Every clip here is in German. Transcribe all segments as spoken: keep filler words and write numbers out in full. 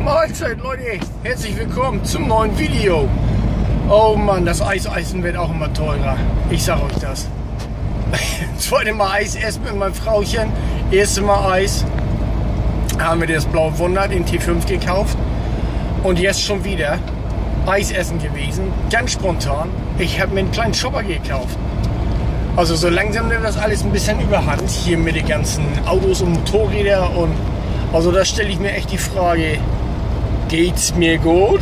Mahlzeit, Leute, herzlich willkommen zum neuen Video. Oh Mann, das Eiseisen wird auch immer teurer. Ich sag euch das. Zweite Mal Eis essen mit meinem Frauchen. Erste Mal Eis. Haben wir das Blaue Wunder, den T fünf gekauft. Und jetzt schon wieder Eis essen gewesen. Ganz spontan. Ich habe mir einen kleinen Shopper gekauft. Also so langsam nimmt das alles ein bisschen überhand. Hier mit den ganzen Autos und Motorrädern. Und also da stelle ich mir echt die Frage, geht's mir gut?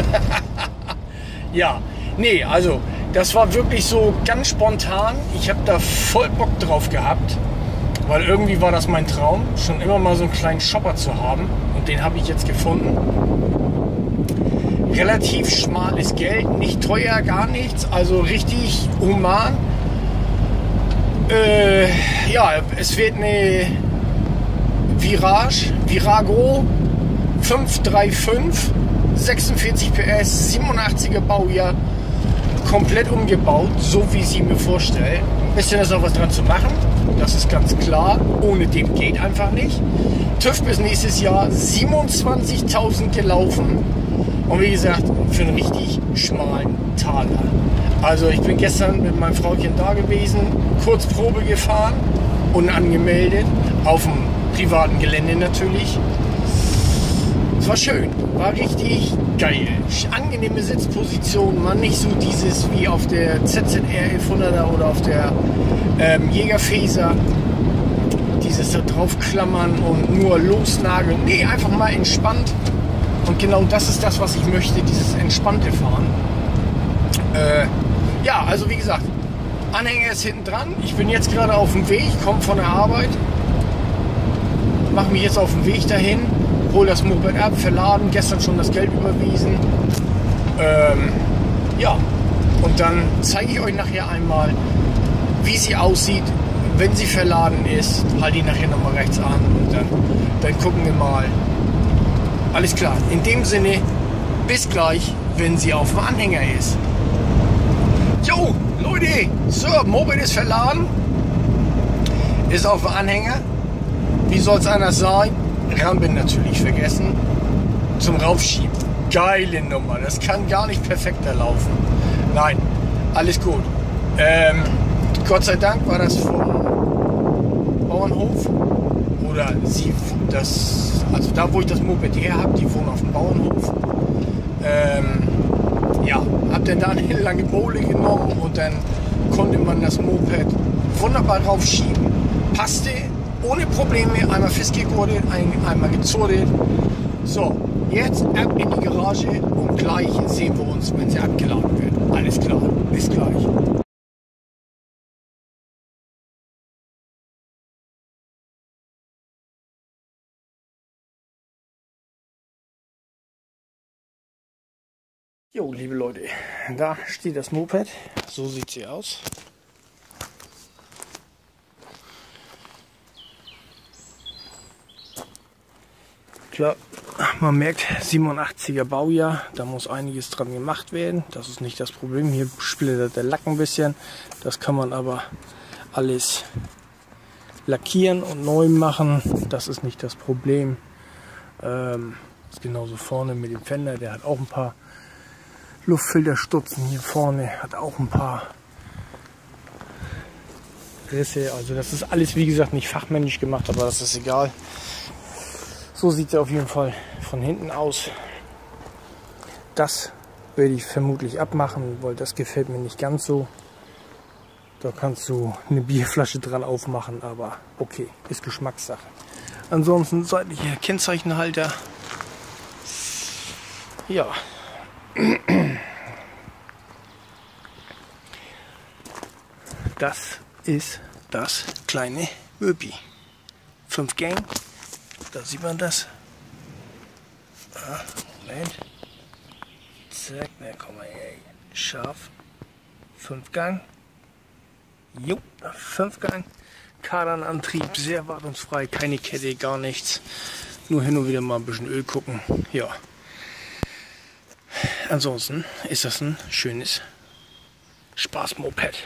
Ja, nee, also das war wirklich so ganz spontan. Ich habe da voll Bock drauf gehabt, weil irgendwie war das mein Traum, schon immer mal so einen kleinen Shopper zu haben. Und den habe ich jetzt gefunden. Relativ schmales Geld, nicht teuer, gar nichts, also richtig human. Äh, ja, es wird eine Virage, Virago fünf drei fünf, sechsundvierzig P S, siebenundachtziger Baujahr, komplett umgebaut, so wie ich sie mir vorstelle. Ein bisschen ist noch was dran zu machen, das ist ganz klar. Ohne dem geht einfach nicht. TÜV bis nächstes Jahr, siebenundzwanzigtausend gelaufen. Und wie gesagt, für einen richtig schmalen Taler. Also ich bin gestern mit meinem Frauchen da gewesen, kurz Probe gefahren, unangemeldet, auf dem privaten Gelände natürlich. Es war schön, war richtig geil. Angenehme Sitzposition, man nicht so dieses wie auf der Z Z R elfhunderter oder auf der ähm, Jägerfeser. Dieses da draufklammern und nur losnageln. Nee, einfach mal entspannt. Und genau das ist das, was ich möchte, dieses entspannte Fahren. Äh, ja, also wie gesagt, Anhänger ist hinten dran. Ich bin jetzt gerade auf dem Weg, komme von der Arbeit. Mache mich jetzt auf den Weg dahin. Hol das Moped ab, verladen, gestern schon das Geld überwiesen. Ähm, ja, und dann zeige ich euch nachher einmal, wie sie aussieht, wenn sie verladen ist. Halte ich nachher nochmal rechts an und dann, dann gucken wir mal. Alles klar, in dem Sinne, bis gleich, wenn sie auf dem Anhänger ist. Jo, Leute, so, Moped ist verladen, ist auf dem Anhänger. Wie soll es anders sein? Rampe natürlich vergessen. Zum Raufschieben. Geile Nummer. Das kann gar nicht perfekter laufen. Nein, alles gut. Ähm, Gott sei Dank war das vom Bauernhof. Oder sie, das, also da wo ich das Moped her habe, die wohnen auf dem Bauernhof. Ähm, ja, hab dann da eine lange Bohle genommen und dann konnte man das Moped wunderbar raufschieben. Passte. Ohne Probleme, einmal festgegurtet, ein, einmal gezurrt. So, jetzt ab in die Garage und gleich sehen wir uns, wenn sie abgeladen wird. Alles klar, bis gleich. Jo, liebe Leute, da steht das Moped. So sieht sie aus. Klar, man merkt siebenundachtziger Baujahr, da muss einiges dran gemacht werden. Das ist nicht das Problem. Hier splittert der Lack ein bisschen. Das kann man aber alles lackieren und neu machen. Das ist nicht das Problem. Ähm, ist genauso vorne mit dem Fender. Der hat auch ein paar Luftfilterstutzen. Hier vorne hat auch ein paar Risse. Also das ist alles, wie gesagt, nicht fachmännisch gemacht, aber das ist egal. So sieht es auf jeden Fall von hinten aus. Das werde ich vermutlich abmachen, weil das gefällt mir nicht ganz so. Da kannst du eine Bierflasche dran aufmachen, aber okay, ist Geschmackssache. Ansonsten seitlicher Kennzeichenhalter. Ja. Das ist das kleine Möbi. fünf Gang. Da sieht man das. Ah, Moment. Zack, na komm mal her. Scharf. fünf Gang. Jo, fünf Gang. Kardanantrieb, sehr wartungsfrei, keine Kette, gar nichts. Nur hin und wieder mal ein bisschen Öl gucken. Ja. Ansonsten ist das ein schönes Spaßmoped.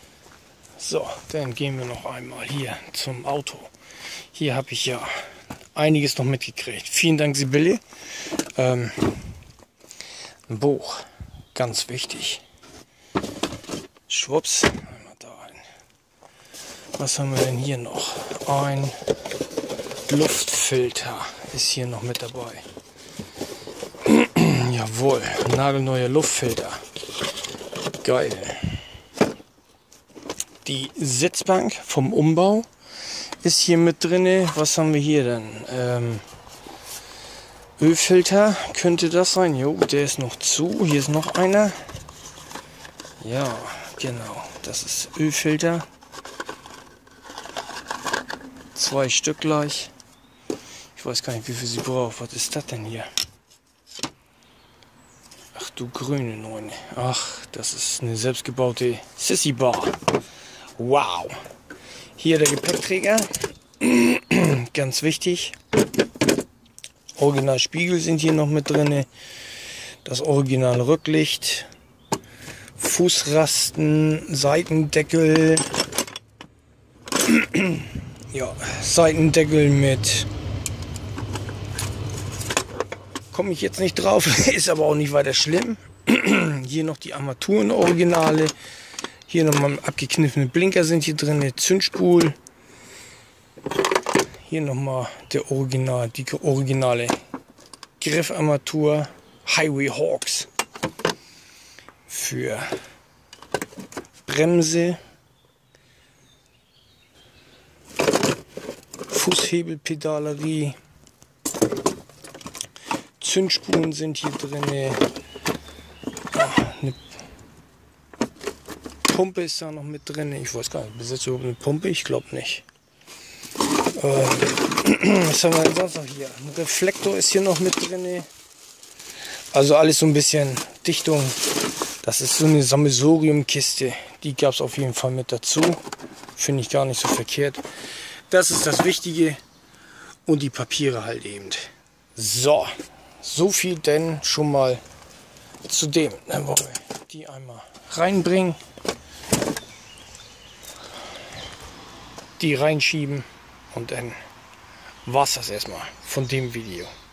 So, dann gehen wir noch einmal hier zum Auto. Hier habe ich ja einiges noch mitgekriegt. Vielen Dank, Sibylle. Ähm, ein Buch, ganz wichtig. Schwupps, einmal da rein. Was haben wir denn hier noch? Ein Luftfilter ist hier noch mit dabei. Jawohl, nagelneuer Luftfilter. Geil. Die Sitzbank vom Umbau ist hier mit drin. Was haben wir hier denn? Ähm, Ölfilter könnte das sein. Jo, der ist noch zu. Hier ist noch einer. Ja, genau. Das ist Ölfilter. Zwei Stück gleich. Ich weiß gar nicht, wie viel sie braucht. Was ist das denn hier? Ach du grüne Neune. Ach, das ist eine selbstgebaute Sissy Bar. Wow. Hier der Gepäckträger. Ganz wichtig. Original Spiegel sind hier noch mit drin. Das Original Rücklicht. Fußrasten, Seitendeckel. Ja, Seitendeckel mit. Komme ich jetzt nicht drauf, ist aber auch nicht weiter schlimm. Hier noch die Armaturen-Originale. Hier nochmal abgekniffene Blinker sind hier drin, Zündspul. Hier nochmal der Original, die originale Griffarmatur Highway Hawks für Bremse, Fußhebelpedalerie. Zündspulen sind hier drin. Eine Pumpe ist da noch mit drin. Ich weiß gar nicht, besitzt überhaupt eine Pumpe? Ich glaube nicht. Ähm, was haben wir denn sonst noch hier? Ein Reflektor ist hier noch mit drin. Also alles so ein bisschen Dichtung. Das ist so eine Sammelsurium-Kiste. Die gab es auf jeden Fall mit dazu. Finde ich gar nicht so verkehrt. Das ist das Wichtige. Und die Papiere halt eben. So. So viel denn schon mal zu dem. Dann wollen wir die einmal reinbringen. Die reinschieben. Und dann war es das erstmal von dem Video.